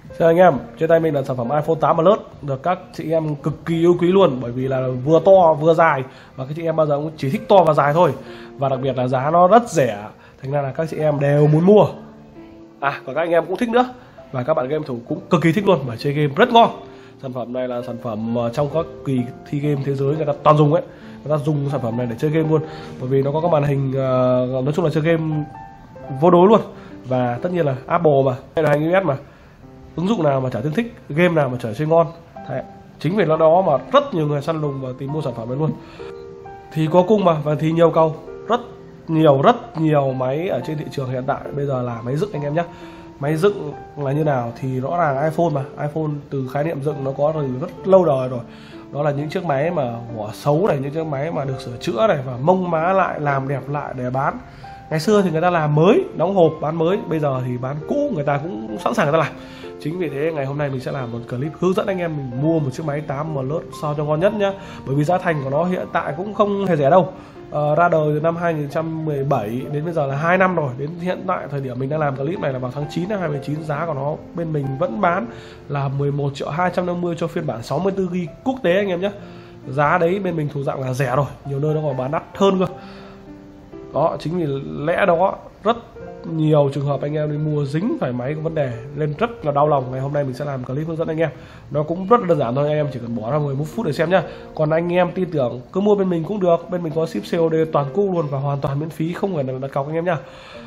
Thưa anh em, trên tay mình là sản phẩm iPhone 8 Plus được các chị em cực kỳ yêu quý luôn, bởi vì là vừa to vừa dài và các chị em bao giờ cũng chỉ thích to và dài thôi, và đặc biệt là giá nó rất rẻ, thành ra là các chị em đều muốn mua. Còn các anh em cũng thích nữa, và các bạn game thủ cũng cực kỳ thích luôn, bởi chơi game rất ngon. Sản phẩm này là sản phẩm trong các kỳ thi game thế giới người ta toàn dùng ấy, người ta dùng sản phẩm này để chơi game luôn, bởi vì nó có các màn hình nói chung là chơi game vô đối luôn, và tất nhiên là Apple mà, hay là iOS mà, ứng dụng nào mà chả tương thích, game nào mà chả chơi ngon. Chính vì nó đó mà rất nhiều người săn lùng và tìm mua sản phẩm này luôn. Thì có cung mà, và thì nhiều cầu, rất nhiều máy ở trên thị trường hiện tại bây giờ là máy dựng anh em nhé. Máy dựng là như nào thì rõ ràng iPhone mà, iPhone từ khái niệm dựng nó có từ rất lâu đời rồi. Đó là những chiếc máy mà vỏ xấu này, những chiếc máy mà được sửa chữa này và mông má lại, làm đẹp lại để bán. Ngày xưa thì người ta làm mới, đóng hộp bán mới, bây giờ thì bán cũ người ta cũng sẵn sàng người ta làm. Chính vì thế ngày hôm nay mình sẽ làm một clip hướng dẫn anh em mình mua một chiếc máy 8 Plus sao cho ngon nhất nhá. Bởi vì giá thành của nó hiện tại cũng không hề rẻ đâu. Ra đời từ năm 2017 đến bây giờ là 2 năm rồi. Đến hiện tại thời điểm mình đang làm clip này là vào tháng 9 năm 2019, giá của nó bên mình vẫn bán là 11.250.000 cho phiên bản 64GB quốc tế anh em nhé. Giá đấy bên mình thuộc dạng là rẻ rồi, nhiều nơi nó còn bán đắt hơn cơ. Đó, chính vì lẽ đó rất nhiều trường hợp anh em đi mua dính phải máy có vấn đề lên rất là đau lòng. Ngày hôm nay mình sẽ làm clip hướng dẫn anh em, nó cũng rất là đơn giản thôi, anh em chỉ cần bỏ ra 11 phút để xem nhá. Còn anh em tin tưởng cứ mua bên mình cũng được, bên mình có ship COD toàn quốc luôn và hoàn toàn miễn phí, không phải là đặt cọc anh em nhá.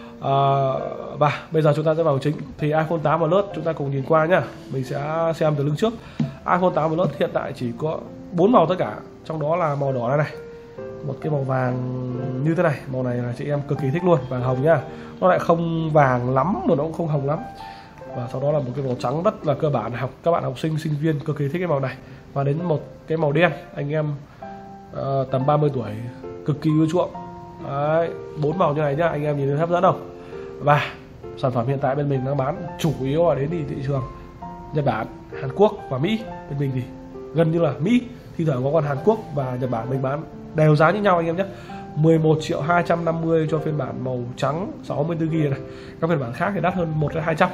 Và bây giờ chúng ta sẽ vào chính. Thì iPhone 8 Plus chúng ta cùng nhìn qua nhá, mình sẽ xem từ lưng trước. iPhone 8 Plus hiện tại chỉ có 4 màu tất cả, trong đó là màu đỏ này, một cái màu vàng như thế này, màu này là chị em cực kỳ thích luôn, vàng hồng nhá. Nó lại không vàng lắm mà nó cũng không hồng lắm, và sau đó là một cái màu trắng rất là cơ bản, các bạn học sinh sinh viên cực kỳ thích cái màu này. Và đến một cái màu đen, anh em tầm 30 tuổi cực kỳ ưa chuộng. Đấy, 4 màu như này nhá, anh em nhìn thấy hấp dẫn không? Và sản phẩm hiện tại bên mình đang bán chủ yếu là đến thị trường Nhật Bản, Hàn Quốc và Mỹ. Bên mình thì gần như là Mỹ, thi thoảng có con Hàn Quốc và Nhật Bản mình bán đều giá như nhau anh em nhé. 11.250.000 cho phiên bản màu trắng 64GB này. Các phiên bản khác thì đắt hơn 1-200.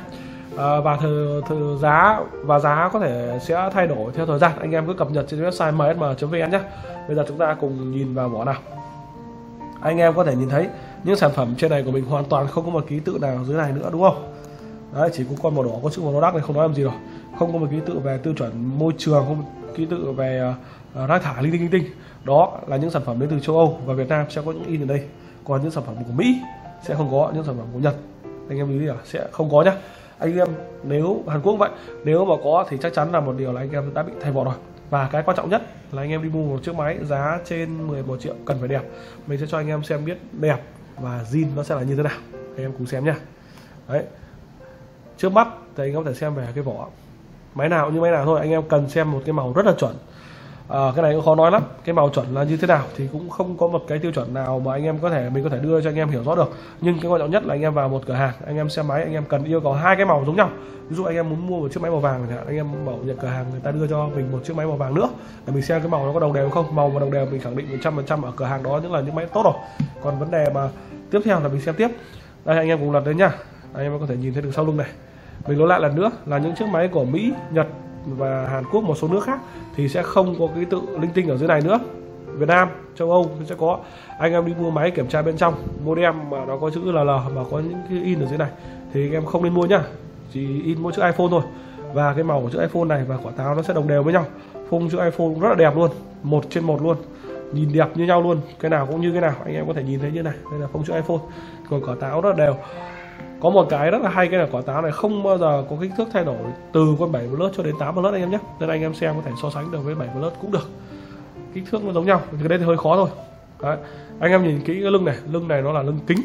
Và giá có thể sẽ thay đổi theo thời gian. Anh em cứ cập nhật trên website msm.vn nhé. Bây giờ chúng ta cùng nhìn vào vỏ nào. Anh em có thể nhìn thấy những sản phẩm trên này của mình hoàn toàn không có một ký tự nào dưới này nữa, đúng không? Đấy, chỉ có con màu đỏ có chữ màu đắt này, không nói làm gì rồi. Không có một ký tự về tiêu chuẩn môi trường, không có ký tự về rác thải linh tinh. Đó là những sản phẩm đến từ châu Âu và Việt Nam sẽ có những in ở đây. Còn những sản phẩm của Mỹ sẽ không có, những sản phẩm của Nhật anh em lưu ý là sẽ không có nhá. Anh em nếu Hàn Quốc vậy, nếu mà có thì chắc chắn là một điều là anh em đã bị thay bỏ rồi. Và cái quan trọng nhất là anh em đi mua một chiếc máy giá trên 11 triệu cần phải đẹp. Mình sẽ cho anh em xem biết đẹp và zin nó sẽ là như thế nào, anh em cùng xem nhá. Đấy, trước mắt thì anh em có thể xem về cái vỏ. Máy nào như máy nào thôi, anh em cần xem một cái màu rất là chuẩn. Cái này cũng khó nói lắm, cái màu chuẩn là như thế nào thì cũng không có một cái tiêu chuẩn nào mà mình có thể đưa cho anh em hiểu rõ được. Nhưng cái quan trọng nhất là anh em vào một cửa hàng, anh em xem máy, anh em cần yêu cầu hai cái màu giống nhau. Ví dụ anh em muốn mua một chiếc máy màu vàng, anh em bảo nhận cửa hàng người ta đưa cho mình một chiếc máy màu vàng nữa để mình xem cái màu nó có đồng đều không. Màu mà đồng đều mình khẳng định 100% ở cửa hàng đó những là những máy tốt rồi. Còn vấn đề mà tiếp theo là mình xem tiếp. Đây, anh em cùng lật đến nhá, anh em có thể nhìn thấy được sau lưng này. Mình nói lại lần nữa là những chiếc máy của Mỹ, Nhật và Hàn Quốc, một số nước khác thì sẽ không có cái tự linh tinh ở dưới này nữa. Việt Nam, châu Âu sẽ có. Anh em đi mua máy kiểm tra bên trong modem mà nó có chữ LL mà có những cái in ở dưới này thì anh em không nên mua nhá, chỉ in mỗi chữ iPhone thôi. Và cái màu của chữ iPhone này và quả táo nó sẽ đồng đều với nhau. Phông chữ iPhone rất là đẹp luôn, 1/1 luôn, nhìn đẹp như nhau luôn, cái nào cũng như cái nào, anh em có thể nhìn thấy như này. Đây là phông chữ iPhone, còn quả táo rất là đều. Có một cái rất là hay, cái là quả táo này không bao giờ có kích thước thay đổi từ con 7 Plus cho đến 8 Plus anh em nhé. Nên anh em xem có thể so sánh được với 7 Plus cũng được, kích thước nó giống nhau. Cái đấy thì hơi khó thôi. Đấy, anh em nhìn kỹ cái lưng này nó là lưng kính.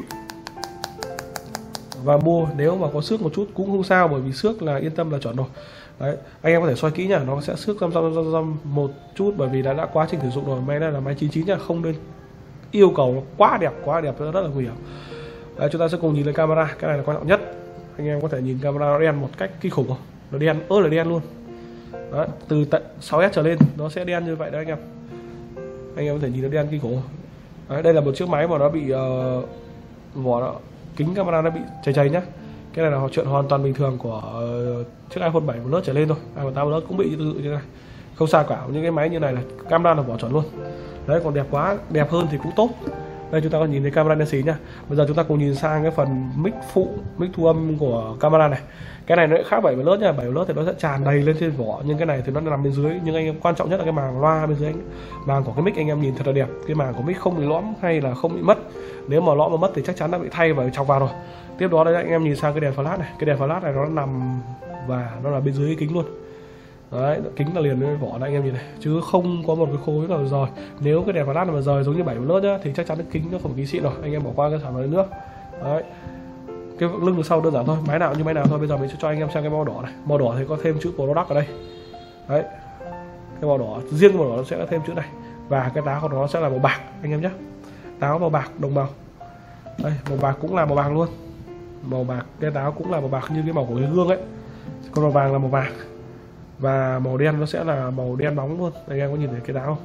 Và mua nếu mà có xước một chút cũng không sao, bởi vì xước là yên tâm là chuẩn rồi. Đấy, anh em có thể soi kỹ nhá, nó sẽ xước răm một chút bởi vì đã quá trình sử dụng rồi. Máy này là máy 99 nhá, không nên yêu cầu nó quá đẹp rất là nguy hiểm. Đấy, chúng ta sẽ cùng nhìn lên camera, cái này là quan trọng nhất. Anh em có thể nhìn camera nó đen một cách kinh khủng không? Nó đen là đen luôn. Đấy, từ tận 6S trở lên nó sẽ đen như vậy đấy anh em. Anh em có thể nhìn nó đen kinh khủng. Đấy, đây là một chiếc máy mà nó bị vỏ kính camera nó bị chảy nhá. Cái này là chuyện hoàn toàn bình thường của chiếc iPhone 7 Plus trở lên thôi. iPhone 8 Plus cũng bị tương tự như này, không sao cả. Những cái máy như này là camera là bỏ chuẩn luôn đấy. Còn đẹp quá, đẹp hơn thì cũng tốt. Đây chúng ta có nhìn thấy camera đen xì nhá. Bây giờ chúng ta cùng nhìn sang cái phần mic phụ, mic thu âm của camera này. Cái này nó khác 7 Plus nha. 7 Plus thì nó sẽ tràn đầy lên trên vỏ, nhưng cái này thì nó nằm bên dưới. Nhưng anh em quan trọng nhất là cái màng loa bên dưới, màng của cái mic anh em nhìn thật là đẹp. Cái màng của mic không bị lõm hay là không bị mất. Nếu mà lõm mà mất thì chắc chắn đã bị thay và chọc vào rồi. Tiếp đó đây anh em nhìn sang cái đèn flash này. Cái đèn flash này nó nằm và nó là bên dưới cái kính luôn đấy, kính là liền với vỏ này anh em nhìn này, chứ không có một cái khối nào rời. Nếu cái đèn flash mà rời giống như 7 Plus nhá thì chắc chắn cái kính nó không phải kính xịn rồi, anh em bỏ qua cái sản phẩm này nữa đấy. Cái lưng sau đơn giản thôi, máy nào như máy nào thôi. Bây giờ mình sẽ cho anh em xem cái màu đỏ này. Màu đỏ thì có thêm chữ product ở đây đấy. Cái màu đỏ, riêng màu đỏ nó sẽ có thêm chữ này, và cái táo của nó sẽ là màu bạc anh em nhé. Táo màu bạc đồng màu đây, màu bạc cũng là màu bạc luôn. Màu bạc, cái táo cũng là màu bạc như cái màu của cái gương ấy. Còn màu vàng là màu vàng, và màu đen nó sẽ là màu đen bóng luôn. Anh em có nhìn thấy cái táo không?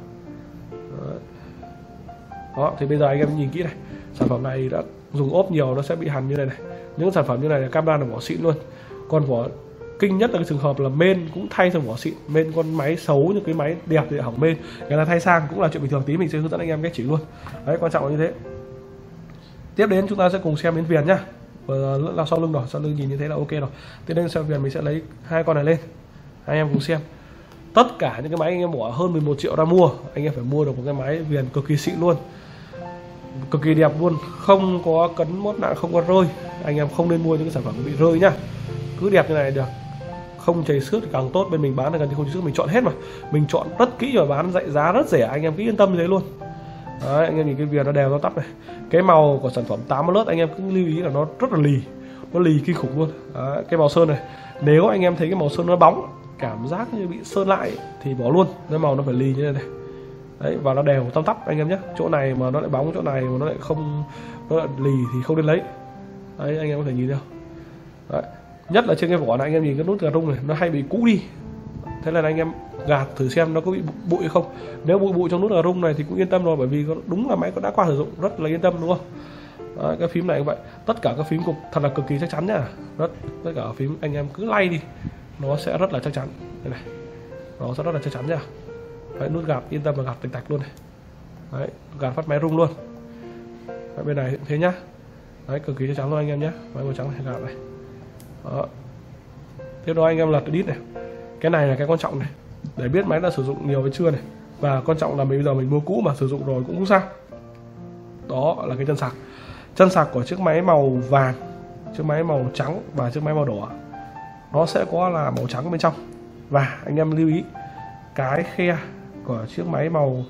Đó, thì bây giờ anh em nhìn kỹ này. Sản phẩm này đã dùng ốp nhiều nó sẽ bị hằn như này này. Những sản phẩm như này là camera là vỏ xịn luôn. Còn vỏ kinh nhất là cái trường hợp là main cũng thay sang vỏ xịn. Main con máy xấu như cái máy đẹp thì hỏng main, người ta thay sang cũng là chuyện bình thường. Tí mình sẽ hướng dẫn anh em cách chỉnh luôn đấy, quan trọng là như thế. Tiếp đến chúng ta sẽ cùng xem đến viền nhá. Là sau lưng rồi, sau lưng nhìn như thế là ok rồi. Tiếp đến xem viền mình sẽ lấy hai con này lên, anh em cùng xem. Tất cả những cái máy anh em bỏ hơn 11 triệu ra mua, anh em phải mua được một cái máy viền cực kỳ xịn luôn, cực kỳ đẹp luôn, không có cấn mốt nặng, không có rơi. Anh em không nên mua những cái sản phẩm bị rơi nhá, cứ đẹp như này được, không chảy xước thì càng tốt. Bên mình bán là gần như không chảy xước, mình chọn hết mà, mình chọn rất kỹ và bán dạy giá rất rẻ, anh em cứ yên tâm như thế luôn đấy. Anh em nhìn cái viền nó đều, nó tắp này. Cái màu của sản phẩm 8 Plus anh em cứ lưu ý là nó rất là lì, nó lì kinh khủng luôn đấy. Cái màu sơn này, nếu anh em thấy cái màu sơn nó bóng, cảm giác như bị sơn lại thì bỏ luôn. Cái màu nó phải lì như thế này đấy, và nó đều tăm tắp anh em nhé. Chỗ này mà nó lại bóng, chỗ này mà nó lại không, nó lại lì thì không nên lấy đấy. Anh em có thể nhìn thấy không đấy. Nhất là trên cái vỏ này anh em nhìn cái nút gạt rung này nó hay bị cũ đi, thế là anh em gạt thử xem nó có bị bụi không. Nếu bụi trong nút gạt rung này thì cũng yên tâm rồi, bởi vì đúng là máy đã qua sử dụng, rất là yên tâm đúng không. Đấy, cái phím này cũng vậy, tất cả các phím cục thật là cực kỳ chắc chắn nhá. Tất cả phím anh em cứ lay đi nó sẽ rất là chắc chắn đây này, nó sẽ rất là chắc chắn nhá. Đấy, nút gạt yên tâm là gạt tạch tạch luôn này đấy, gạt phát máy rung luôn. Đấy, bên này cũng thế nhá đấy, cực kỳ chắc chắn luôn anh em nhé. Máy màu trắng này, gạt này đó. Tiếp đó anh em lật đít này, cái này là cái quan trọng này, để biết máy đã sử dụng nhiều hay chưa này. Và quan trọng là bây giờ mình mua cũ mà sử dụng rồi cũng không sao. Đó là cái chân sạc của chiếc máy màu vàng, chiếc máy màu trắng và chiếc máy màu đỏ nó sẽ có là màu trắng bên trong. Và anh em lưu ý cái khe của chiếc máy màu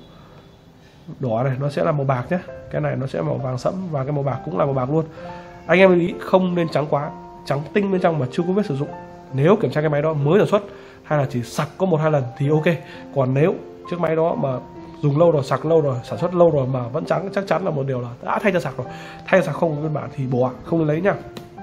đỏ này nó sẽ là màu bạc nhé. Cái này nó sẽ màu vàng sẫm và cái màu bạc cũng là màu bạc luôn. Anh em lưu ý không nên trắng quá, trắng tinh bên trong mà chưa có vết sử dụng. Nếu kiểm tra cái máy đó mới sản xuất hay là chỉ sạc có 1-2 lần thì ok. Còn nếu chiếc máy đó mà dùng lâu rồi, sạc lâu rồi, sản xuất lâu rồi mà vẫn trắng, chắc chắn là một điều là đã thay cho sạc rồi. Thay sạc không có biên bản thì bỏ, không nên lấy nha.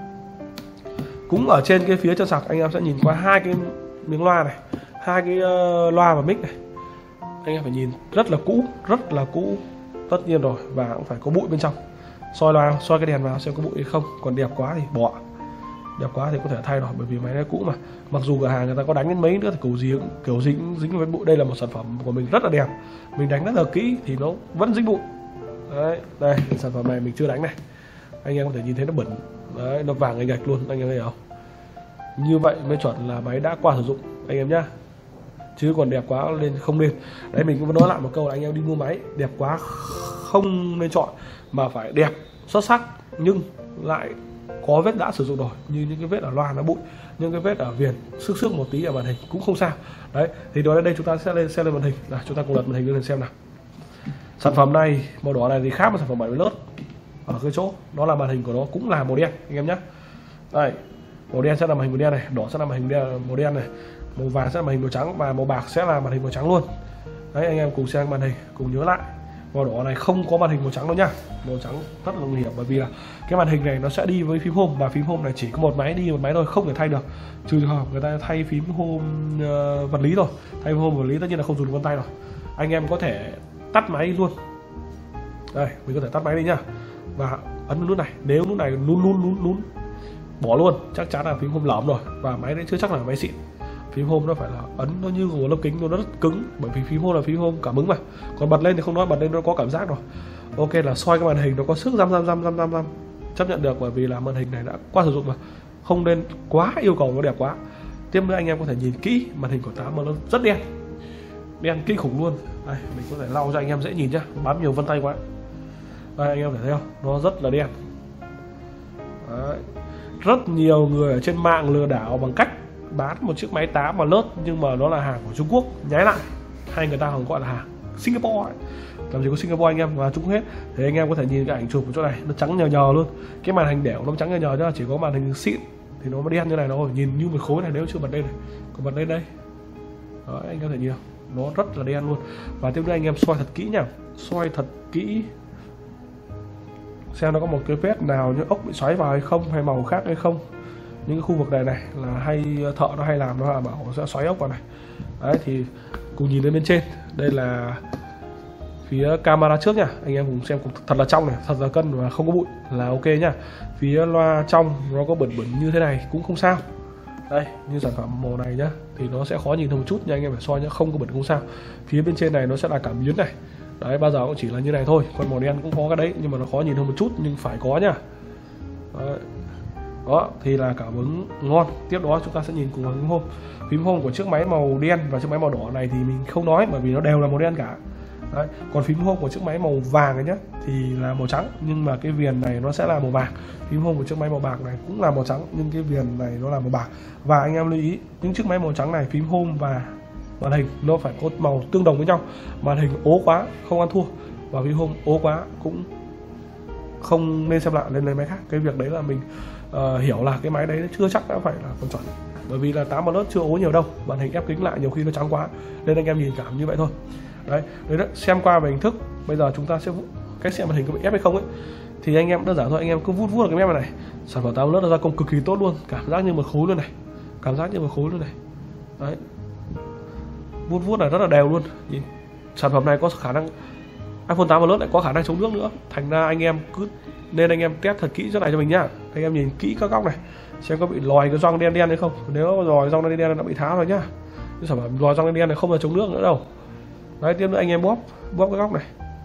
Cũng ở trên cái phía chân sạc anh em sẽ nhìn qua hai cái miếng loa này, hai cái loa và mic này. Anh em phải nhìn rất là cũ, tất nhiên rồi, và cũng phải có bụi bên trong. Soi loa, soi cái đèn vào xem có bụi hay không. Còn đẹp quá thì bỏ, đẹp quá thì có thể thay rồi, bởi vì máy này cũ mà. Mặc dù cửa hàng người ta có đánh đến mấy nữa thì kiểu gì cũng dính với bụi. Đây là một sản phẩm của mình rất là đẹp, mình đánh rất là kỹ thì nó vẫn dính bụi đấy. Đây sản phẩm này mình chưa đánh này, anh em có thể nhìn thấy nó bẩn đấy, nó vàng anh gạch luôn, anh em thấy không? Như vậy mới chuẩn là máy đã qua sử dụng anh em nhá, chứ còn đẹp quá lên không nên. Đấy, mình cũng nói lại một câu là anh em đi mua máy đẹp quá không nên chọn, mà phải đẹp xuất sắc nhưng lại có vết đã sử dụng rồi, như những cái vết ở loa nó bụi, những cái vết ở viền xước một tí ở màn hình cũng không sao. Đấy, thì đó đây chúng ta sẽ lên xem lên màn hình là chúng ta cùng lật màn hình lên xem nào. Sản phẩm này màu đỏ này thì khác với sản phẩm 7 Plus ở cái chỗ đó là màn hình của nó cũng là màu đen anh em nhé. Đây, màu đen sẽ là màn hình màu đen này, đỏ sẽ là màn hình màu đen này, màu vàng sẽ là màn hình màu trắng và màu bạc sẽ là màn hình màu trắng luôn. Đấy, anh em cùng xem màn hình, cùng nhớ lại màu đỏ này không có màn hình màu trắng đâu nhá. Màu trắng rất là nguy hiểm, bởi vì là cái màn hình này nó sẽ đi với phím home, và phím home này chỉ có một máy đi một máy thôi, không thể thay được, trừ trường hợp người ta thay phím home vật lý rồi. Thay phím home vật lý tất nhiên là không dùng con tay rồi. Anh em có thể tắt máy luôn. Đây, mình có thể tắt máy đi nhá, và ấn nút này. Nếu nút này nún bỏ luôn, chắc chắn là phím home lõm rồi, và máy đấy chưa chắc là máy xịn. Phím home nó phải là ấn nó như của lớp kính, nó rất cứng, bởi vì phím home là phím home cảm ứng mà. Còn bật lên thì không nói, bật lên nó có cảm giác rồi. Ok, là soi cái màn hình nó có sức răm, chấp nhận được, bởi vì là màn hình này đã qua sử dụng mà, không nên quá yêu cầu nó đẹp quá. Tiếp nữa anh em có thể nhìn kỹ màn hình của 8 nó rất đen, đen kinh khủng luôn. Đây, mình có thể lau cho anh em dễ nhìn nhá, bám nhiều vân tay quá. Đây anh em thể thấy không, nó rất là đen. Đấy. Rất nhiều người ở trên mạng lừa đảo bằng cách bán một chiếc máy 8 mà lướt nhưng mà nó là hàng của Trung Quốc nhái lại, hay người ta còn gọi là hàng Singapore ấy. Làm gì có Singapore anh em, và Trung Quốc hết. Thì anh em có thể nhìn cái ảnh chụp của chỗ này, nó trắng nhờ luôn, cái màn hình đẻo nó trắng nhờ chứ chỉ có màn hình xịn thì nó mới đen như này thôi, nhìn như một khối này nếu chưa bật lên này, còn bật lên đây. Đó, anh có thể nhìn nó rất là đen luôn. Và tiếp nữa anh em soi thật kỹ nhá, soi thật kỹ xem nó có một cái vết nào như ốc bị xoáy vào hay không, hay màu khác hay không. Những cái khu vực này này là hay thợ nó hay làm, nó là bảo sẽ xoáy ốc vào này. Đấy thì cùng nhìn lên bên trên, đây là phía camera trước nha, anh em cùng xem cùng thật là trong này, thật là cân và không có bụi là ok nhá. Phía loa trong nó có bẩn như thế này cũng không sao. Đây như sản phẩm màu này nhá, thì nó sẽ khó nhìn hơn một chút, nhưng anh em phải soi nhá, không có bẩn không sao. Phía bên trên này nó sẽ là cảm biến này, đấy bao giờ cũng chỉ là như này thôi, còn màu đen cũng có cái đấy nhưng mà nó khó nhìn hơn một chút, nhưng phải có nhá. Đấy. Đó thì là cảm ứng ngon. Tiếp đó chúng ta sẽ nhìn cùng vào phím home. Phím home của chiếc máy màu đen và chiếc máy màu đỏ này thì mình không nói, bởi vì nó đều là màu đen cả. Đấy. Còn phím home của chiếc máy màu vàng này nhá thì là màu trắng, nhưng mà cái viền này nó sẽ là màu bạc. Phím home của chiếc máy màu bạc này cũng là màu trắng, nhưng cái viền này nó là màu bạc. Và anh em lưu ý, những chiếc máy màu trắng này phím home và màn hình nó phải có màu tương đồng với nhau. Màn hình ố quá không ăn thua, và phím home ố quá cũng không nên xem lại lên lấy máy khác. Cái việc đấy là mình hiểu là cái máy đấy chưa chắc đã phải là con chuẩn, bởi vì là 8 Plus chưa ố nhiều đâu, màn hình ép kính lại nhiều khi nó trắng quá, nên anh em nhìn cảm như vậy thôi. Đấy đó, xem qua về hình thức. Bây giờ chúng ta sẽ cách xem màn hình có bị ép hay không ấy, thì anh em đơn giản thôi, anh em cứ vuốt vuốt cái mép này. Sản phẩm 8 Plus nó gia công cực kỳ tốt luôn, cảm giác như một khối luôn này, cảm giác như một khối luôn này. Đấy, vuốt vuốt này rất là đều luôn. Nhìn sản phẩm này có khả năng, iPhone 8 Plus lại có khả năng chống nước nữa, thành ra anh em cứ nên anh em test thật kỹ chỗ này cho mình nhá. Anh em nhìn kỹ các góc này xem có bị lòi cái gioăng đen đen hay không. Nếu lòi gioăng đen đen nó bị tháo rồi nhá, cái sản phẩm lòi gioăng đen đen này không là chống nước nữa đâu. Đấy, tiếp nữa anh em bóp cái góc này,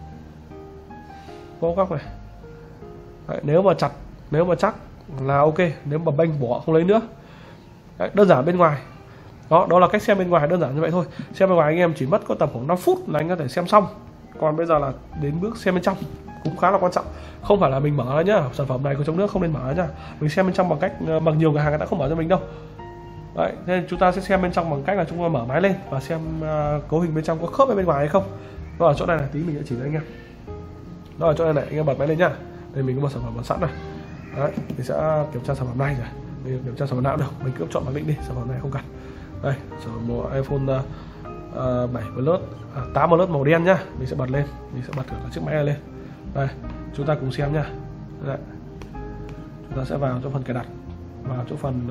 bóp góc này. Đấy, nếu mà chặt, nếu mà chắc là ok, nếu mà bênh bỏ không lấy nữa. Đấy, đơn giản bên ngoài. Đó là cách xem bên ngoài, đơn giản như vậy thôi. Xem bên ngoài anh em chỉ mất có tầm khoảng 5 phút là anh có thể xem xong. Còn bây giờ là đến bước xem bên trong cũng khá là quan trọng. Không phải là mình mở ra nhá, sản phẩm này có chống nước không nên mở ra nhá. Mình xem bên trong bằng cách, bằng nhiều cửa hàng người ta không mở cho mình đâu. Đấy, nên chúng ta sẽ xem bên trong bằng cách là chúng ta mở máy lên và xem cấu hình bên trong có khớp với bên ngoài hay không. Nó ở chỗ này là tí mình sẽ chỉ cho anh em. Nó ở chỗ này này, anh em bật máy lên nhá. Đây mình có một sản phẩm sẵn này. Đấy, mình sẽ kiểm tra sản phẩm này rồi. Mình kiểm tra sản phẩm nào được, mình cứ chọn mặc định đi, sản phẩm này không cần. Đây, sản phẩm một iPhone 7 Plus, 8 Plus màu đen nhá. Mình sẽ bật lên, mình sẽ bật thử chiếc máy này lên. Đây, chúng ta cùng xem nhá. Đấy. Chúng ta sẽ vào trong phần cài đặt, vào chỗ phần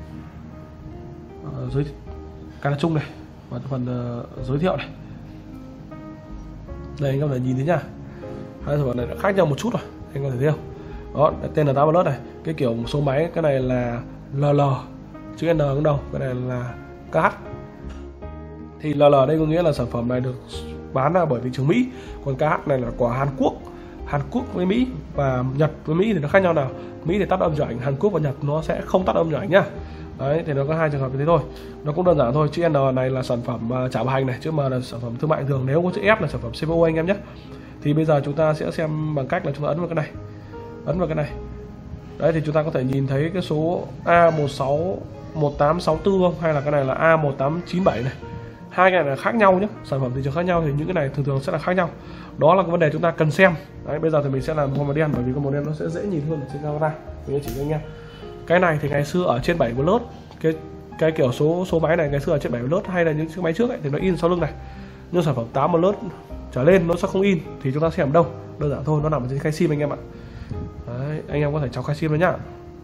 cài đặt chung này, vào chỗ phần giới thiệu này. Đây anh có thể nhìn thấy nhá, hai sản phẩm này đã khác nhau một chút rồi, anh có thể thấy không? Đó, tên là 8 Plus này, cái kiểu một số máy, cái này là LL chữ N cũng đâu, cái này là KH. Thì LL đây có nghĩa là sản phẩm này được bán ra bởi thị trường Mỹ, còn KH này là của Hàn Quốc với Mỹ, và Nhật với Mỹ thì nó khác nhau nào. Mỹ thì tắt âm chuẩn ảnh, Hàn Quốc và Nhật nó sẽ không tắt âm chuẩn ảnh nhá. Đấy, thì nó có hai trường hợp như thế thôi, nó cũng đơn giản thôi. Chữ N này là sản phẩm trả bảo hành này, chứ M là sản phẩm thương mại thường. Nếu có chữ F là sản phẩm CPO anh em nhé. Thì bây giờ chúng ta sẽ xem bằng cách là chúng ta ấn vào cái này, ấn vào cái này. Đấy thì chúng ta có thể nhìn thấy cái số A161864 không, hay là cái này là A1897 này. Hai cái này là khác nhau nhé, sản phẩm thị trường khác nhau thì những cái này thường sẽ là khác nhau. Đó là cái vấn đề chúng ta cần xem. Đấy, bây giờ thì mình sẽ làm màu đen, bởi vì cái màu đen nó sẽ dễ nhìn hơn ở trên camera. Mình chỉ cho anh em. Cái này thì ngày xưa ở trên 7 Plus, cái kiểu số máy này ngày xưa ở trên 7 Plus hay là những chiếc máy trước ấy, thì nó in sau lưng này. Nhưng sản phẩm 8 Plus trở lên nó sẽ không in, thì chúng ta xem ở đâu? Đơn giản thôi, nó nằm ở trên khay sim anh em ạ. Đấy, anh em có thể chọc khay sim đấy nhá.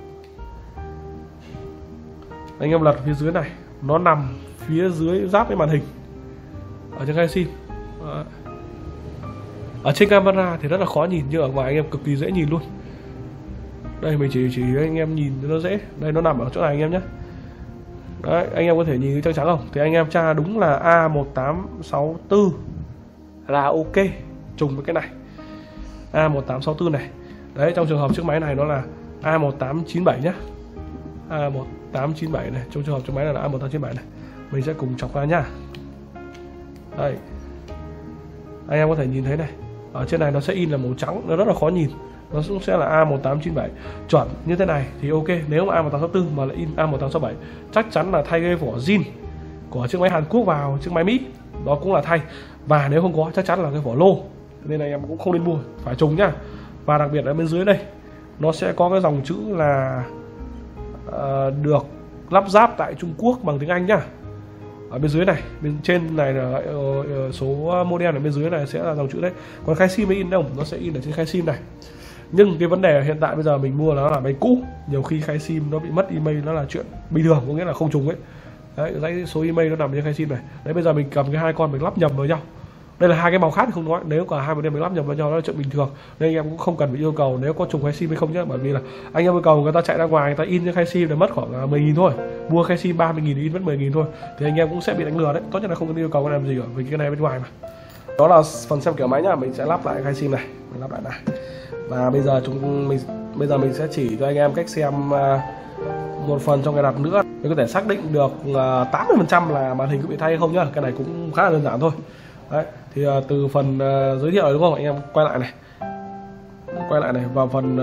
Anh em lật phía dưới này, nó nằm phía dưới giáp với màn hình ở trên khay sim. Đấy. Ở trên camera thì rất là khó nhìn, nhưng ở ngoài anh em cực kỳ dễ nhìn luôn. Đây mình chỉ anh em nhìn cho nó dễ. Đây nó nằm ở chỗ này anh em nhé. Đấy, anh em có thể nhìn thấy trắng trắng không? Thì anh em tra đúng là A1864 là ok, trùng với cái này A1864 này. Đấy, trong trường hợp chiếc máy này nó là A1897 nhá, A1897 này. Trong trường hợp chiếc máy này là A1897 này. Mình sẽ cùng chọc ra nhá. Đây, anh em có thể nhìn thấy này, ở trên này nó sẽ in là màu trắng, nó rất là khó nhìn. Nó cũng sẽ là A1897 chuẩn như thế này thì ok. Nếu mà A1864 mà lại in A1867 chắc chắn là thay cái vỏ zin của chiếc máy Hàn Quốc vào chiếc máy Mỹ, đó cũng là thay. Và nếu không có chắc chắn là cái vỏ lô, nên là em cũng không nên mua, phải trùng nhá. Và đặc biệt ở bên dưới đây nó sẽ có cái dòng chữ là được lắp ráp tại Trung Quốc bằng tiếng Anh nhá. Ở bên dưới này, bên trên này là số model, ở bên dưới này sẽ là dòng chữ đấy. Còn khai sim in đâu, nó sẽ in ở trên khai sim này. Nhưng cái vấn đề hiện tại bây giờ mình mua nó là máy cũ, nhiều khi khai sim nó bị mất email, nó là chuyện bình thường, có nghĩa là không trùng ấy. Đấy, dãy số email nó nằm trên khai sim này. Đấy, bây giờ mình cầm cái hai con mình lắp nhầm vào nhau. Đây là hai cái màu khác thì không nói, nếu cả hai model mình lắp nhầm vào nhau nó là chuyện bình thường. Nên anh em cũng không cần phải yêu cầu nếu có trùng khai sim hay không nhé, bởi vì là anh em yêu cầu người ta chạy ra ngoài người ta in cái khai sim là mất khoảng 10.000 thôi. Mua khai sim 30.000 in mất 10.000 thôi, thì anh em cũng sẽ bị đánh lừa đấy. Tốt nhất là không cần yêu cầu làm gì cả, vì cái này bên ngoài mà. Đó là phần xem kiểu máy nhá, mình sẽ lắp lại khai sim này, mình lắp lại này. Và bây giờ mình sẽ chỉ cho anh em cách xem một phần trong cái đặt nữa. Mình có thể xác định được 80% là màn hình có bị thay hay không nhá. Cái này cũng khá là đơn giản thôi. Đấy, thì từ phần giới thiệu này đúng không? Anh em quay lại này vào phần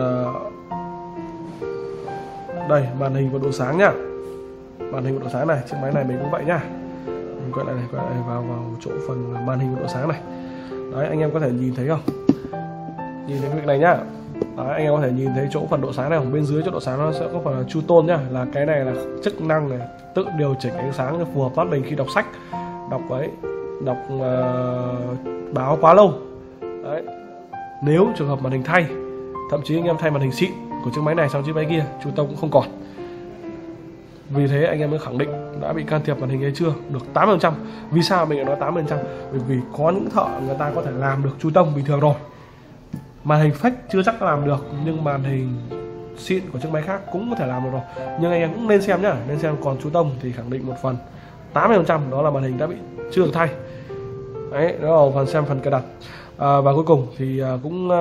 đây, màn hình và độ sáng nhá. Màn hình và độ sáng này, chiếc máy này mình cũng vậy nhá. Mình quay lại vào chỗ phần màn hình và độ sáng này. Đấy, anh em có thể nhìn thấy không? Nhìn thấy việc này nhá. Đấy, anh em có thể nhìn thấy chỗ phần độ sáng này, bên dưới chỗ độ sáng nó sẽ có phần là True Tone nhá, là cái này là chức năng này, tự điều chỉnh ánh sáng cho phù hợp mắt mình khi đọc sách, đọc báo quá lâu. Đấy, nếu trường hợp màn hình thay, thậm chí anh em thay màn hình xịn của chiếc máy này sang chiếc máy kia, True Tone cũng không còn. Vì thế anh em mới khẳng định đã bị can thiệp màn hình hay chưa, được 80%. Vì sao mình lại nói 80%? Bởi vì có những thợ người ta có thể làm được True Tone bình thường rồi, màn hình fake chưa chắc làm được, nhưng màn hình xịn của chiếc máy khác cũng có thể làm được rồi. Nhưng anh em cũng nên xem nhá, nên xem. Còn True Tone thì khẳng định một phần 80% đó là màn hình đã bị chưa được thay. Đấy, đó là phần xem phần cài đặt. Và cuối cùng thì cũng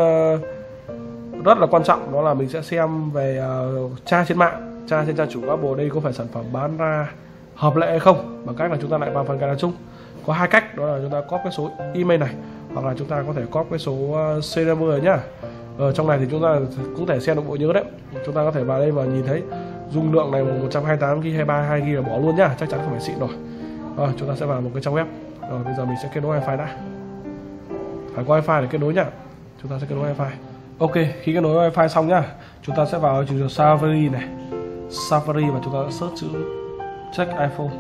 rất là quan trọng, đó là mình sẽ xem về tra trên mạng, tra trên trang chủ Apple đây có phải sản phẩm bán ra hợp lệ hay không, bằng cách là chúng ta lại vào phần cài đặt chung. Có hai cách, đó là chúng ta copy cái số email này, hoặc là chúng ta có thể copy cái số serial number nhá. Ở trong này thì chúng ta cũng thể xem được bộ nhớ đấy. Chúng ta có thể vào đây và nhìn thấy dung lượng này 128 GB, 232 GB là bỏ luôn nhá, chắc chắn không phải xịn rồi. Rồi chúng ta sẽ vào một cái trang web. Rồi bây giờ mình sẽ kết nối wifi đã. Phải có wifi để kết nối nhá. Chúng ta sẽ kết nối wifi. Ok, khi kết nối wifi xong nhá, chúng ta sẽ vào trình duyệt Safari này, Safari, và chúng ta sẽ search chữ check iPhone,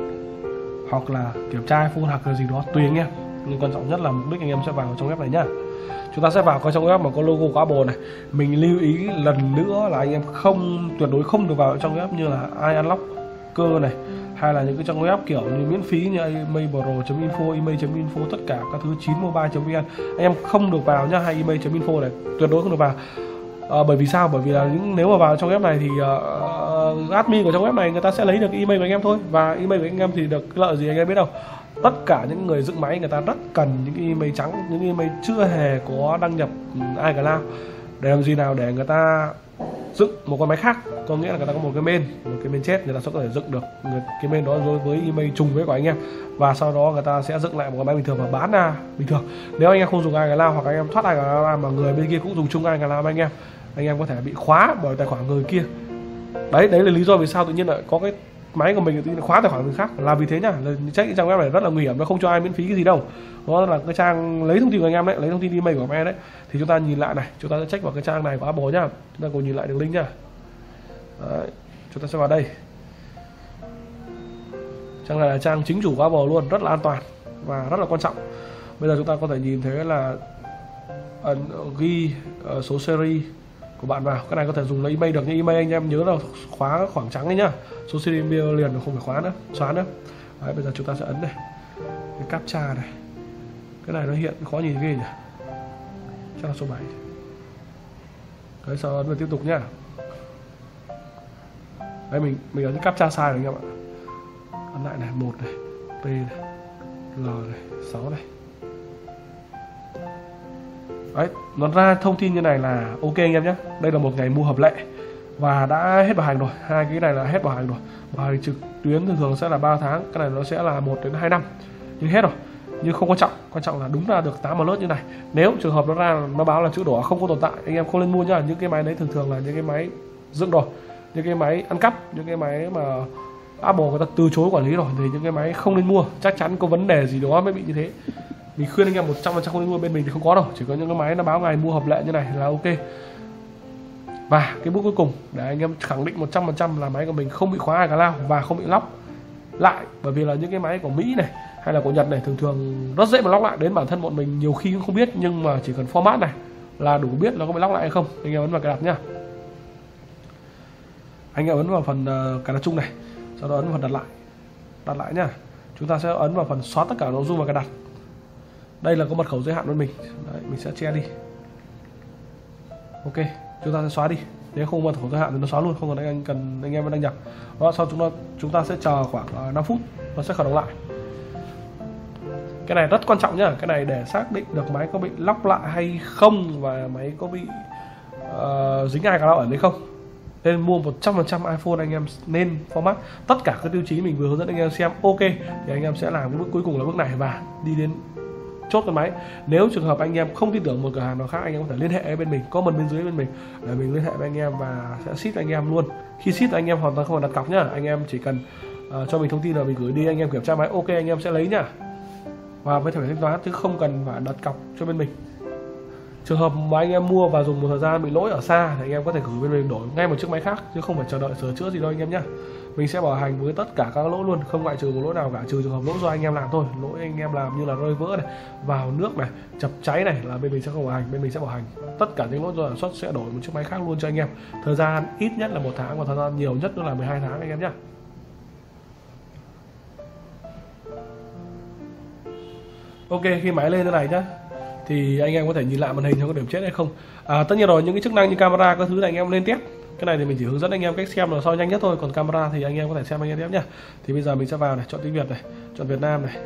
hoặc là kiểm tra iPhone hoặc là gì đó tùy anh em. Nhưng quan trọng nhất là mục đích anh em sẽ vào trong web này nhá. Chúng ta sẽ vào cái trong web mà có logo của Apple này. Mình lưu ý lần nữa là anh em tuyệt đối không được vào trong web như là iUnlocker này, hay là những cái trang web kiểu như miễn phí như emailpro.info, email.info, tất cả các thứ 9mobile.vn. Anh em không được vào nhá, hay email.info này tuyệt đối không được vào. Bởi vì sao? Bởi vì là nếu mà vào trong web này thì admin của trong web này người ta sẽ lấy được email của anh em thôi, và email của anh em thì được cái lợi gì anh em biết đâu. Tất cả những người dựng máy người ta rất cần những email trắng, những email chưa hề có đăng nhập iCloud, để làm gì nào? Để người ta dựng một con máy khác, có nghĩa là người ta có một cái mail chết, người ta sẽ có thể dựng được cái mail đó với email trùng với của anh em, và sau đó người ta sẽ dựng lại một con máy bình thường và bán ra bình thường. Nếu anh em không dùng iCloud, hoặc anh em thoát iCloud mà người bên kia cũng dùng chung iCloud với anh em có thể bị khóa bởi tài khoản người kia. Đấy là lý do vì sao tự nhiên lại có cái máy của mình tự nhiên khóa tài khoản người khác, là vì thế nhá. Check cái trang web này rất là nguy hiểm, nó không cho ai miễn phí cái gì đâu. Nó là cái trang lấy thông tin của anh em đấy, lấy thông tin email của em đấy. Thì chúng ta nhìn lại này, chúng ta sẽ check vào cái trang này của Apple nhá. Chúng ta cùng nhìn lại đường link nhá. Đấy, chúng ta sẽ vào đây. Trang này là trang chính chủ của Apple luôn, rất là an toàn và rất là quan trọng. Bây giờ chúng ta có thể nhìn thấy là ghi số series của bạn vào. Cái này có thể dùng lấy email được, nhưng email anh em nhớ là khóa khoảng trắng đấy nhá. Số serial liền không phải khóa nữa, xóa nữa. Đấy, bây giờ chúng ta sẽ ấn này, cái captcha này. Cái này nó hiện khó nhìn ghê nhỉ. Chắc là số 7. Đấy, sau ấn vào tiếp tục nhá. Đấy, mình ấn captcha sai rồi anh em ạ. Ấn lại này, 1 này, P này, L này, 6 này. Đấy, nó ra thông tin như này là ok anh em nhé. Đây là một ngày mua hợp lệ và đã hết bảo hành rồi. Hai cái này là hết bảo hành rồi. Bảo hành trực tuyến thường sẽ là 3 tháng, cái này nó sẽ là 1 đến 2 năm. Nhưng hết rồi. Nhưng không quan trọng là đúng là được 8 alert như này. Nếu trường hợp nó ra nó báo là chữ đỏ không có tồn tại, anh em không nên mua nhá. Những cái máy đấy thường là những cái máy dựng rồi, những cái máy ăn cắp, những cái máy mà Apple người ta từ chối quản lý rồi thì những cái máy không nên mua. Chắc chắn có vấn đề gì đó mới bị như thế. Mình khuyên anh em 100% không nên mua, bên mình thì không có đâu, chỉ có những cái máy nó báo ngày mua hợp lệ như này là ok. Và cái bước cuối cùng để anh em khẳng định 100% là máy của mình không bị khóa iCloud và không bị lóc lại, bởi vì là những cái máy của Mỹ này hay là của Nhật này thường rất dễ mà lóc lại, đến bản thân bọn mình nhiều khi cũng không biết, nhưng mà chỉ cần format này là đủ biết nó có bị lóc lại hay không. Anh em ấn vào cài đặt nhá, anh em ấn vào phần cài đặt chung này, sau đó ấn vào phần đặt lại nhá. Chúng ta sẽ ấn vào phần xóa tất cả nội dung và cài đặt. Đây là có mật khẩu giới hạn bên mình. Đấy, mình sẽ che đi. Ok, chúng ta sẽ xóa đi. Nếu không mật khẩu giới hạn thì nó xóa luôn, không cần anh em đăng nhập. Đó, sau chúng ta sẽ chờ khoảng 5 phút nó sẽ khởi động lại. Cái này rất quan trọng nhá, cái này để xác định được máy có bị lóc lại hay không và máy có bị dính iCloud ẩn hay không. Nên mua 100% iPhone anh em nên format tất cả các tiêu chí mình vừa hướng dẫn anh em xem ok thì anh em sẽ làm cái bước cuối cùng là bước này và đi đến chốt cái máy. Nếu trường hợp anh em không tin tưởng một cửa hàng nào khác, anh em có thể liên hệ với bên mình, comment bên dưới bên mình để mình liên hệ với anh em và sẽ ship anh em luôn. Khi ship anh em hoàn toàn không phải đặt cọc nhá, anh em chỉ cần cho mình thông tin là mình gửi đi, anh em kiểm tra máy ok anh em sẽ lấy nhá, và với thẻ thanh toán chứ không cần phải đặt cọc cho bên mình. Trường hợp mà anh em mua và dùng một thời gian bị lỗi ở xa thì anh em có thể gửi bên mình đổi ngay một chiếc máy khác chứ không phải chờ đợi sửa chữa gì đâu anh em nhá. Mình sẽ bảo hành với tất cả các lỗi luôn, không ngoại trừ một lỗi nào cả, trừ trường hợp lỗi do anh em làm thôi. Lỗi anh em làm như là rơi vỡ này, vào nước này, chập cháy này là bên mình sẽ không bảo hành, bên mình sẽ bảo hành tất cả những lỗi do sản xuất, sẽ đổi một chiếc máy khác luôn cho anh em. Thời gian ít nhất là 1 tháng và thời gian nhiều nhất nữa là 12 tháng anh em nhá. Ok, khi máy lên thế này nhá thì anh em có thể nhìn lại màn hình xem có điểm chết hay không. Tất nhiên rồi, những cái chức năng như camera các thứ này anh em lên test. Cái này thì mình chỉ hướng dẫn anh em cách xem là sao nhanh nhất thôi, còn camera thì anh em có thể xem anh em test nhá. Thì bây giờ mình sẽ vào này, chọn tiếng Việt này, chọn Việt Nam này.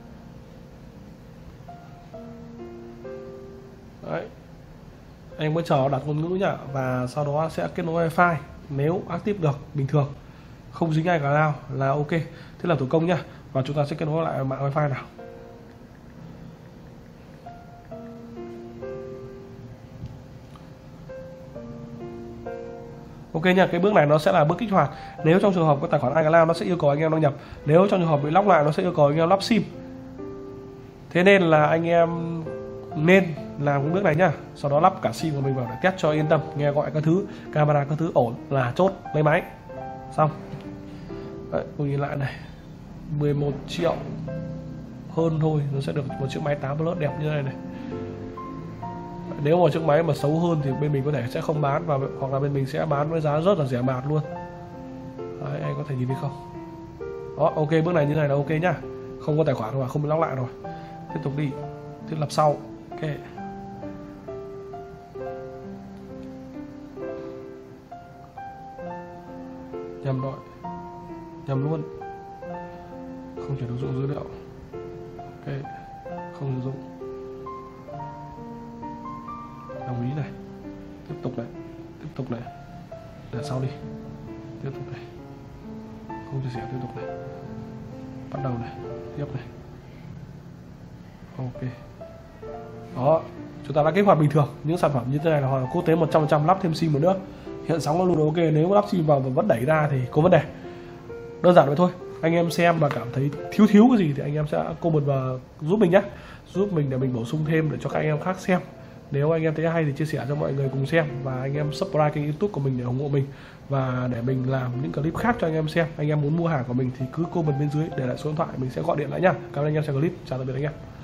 Đấy. Anh mới chờ đặt ngôn ngữ nhá, và sau đó sẽ kết nối wifi. Nếu active được bình thường, không dính ai cả nào là ok. Thế là thủ công nhá, và chúng ta sẽ kết nối lại mạng wifi nào. Ok nha, cái bước này nó sẽ là bước kích hoạt. Nếu trong trường hợp có tài khoản iCloud nó sẽ yêu cầu anh em đăng nhập. Nếu trong trường hợp bị lóc lại nó sẽ yêu cầu anh em lắp sim. Thế nên là anh em nên làm cái bước này nhá. Sau đó lắp cả sim của mình vào để test cho yên tâm, nghe gọi các thứ, camera các thứ ổn là chốt lấy máy. Xong. Đấy, cùng nhìn lại này. 11 triệu hơn thôi nó sẽ được một chiếc máy 8 Plus đẹp như này này. Nếu mà chiếc máy mà xấu hơn thì bên mình có thể sẽ không bán, và hoặc là bên mình sẽ bán với giá rất là rẻ mạt luôn. Đấy, anh có thể nhìn thấy không? Đó, ok, bước này như này là ok nhá. Không có tài khoản và không bị lóc lại rồi. Tiếp tục đi, thiết lập sau. Ok. Nhầm rồi, nhầm luôn. Không chuyển ứng dụng dữ liệu. Ok, không sử dụng. Đồng ý này, tiếp tục này, để sau đi, tiếp tục này, không chia sẻ, tiếp tục này, bắt đầu này, tiếp này, ok. Đó, chúng ta đã kích hoạt bình thường. Những sản phẩm như thế này là hoàn toàn quốc tế 100%, lắp thêm sim một nữa, hiện sóng nó luôn ok. Nếu lắp sim vào và vẫn đẩy ra thì có vấn đề. Đơn giản vậy thôi. Anh em xem và cảm thấy thiếu cái gì thì anh em sẽ comment vào giúp mình nhé, giúp mình để mình bổ sung thêm để cho các anh em khác xem. Nếu anh em thấy hay thì chia sẻ cho mọi người cùng xem, và anh em subscribe kênh YouTube của mình để ủng hộ mình và để mình làm những clip khác cho anh em xem. Anh em muốn mua hàng của mình thì cứ comment bên dưới để lại số điện thoại, mình sẽ gọi điện lại nhá. Cảm ơn anh em xem clip, chào tạm biệt anh em.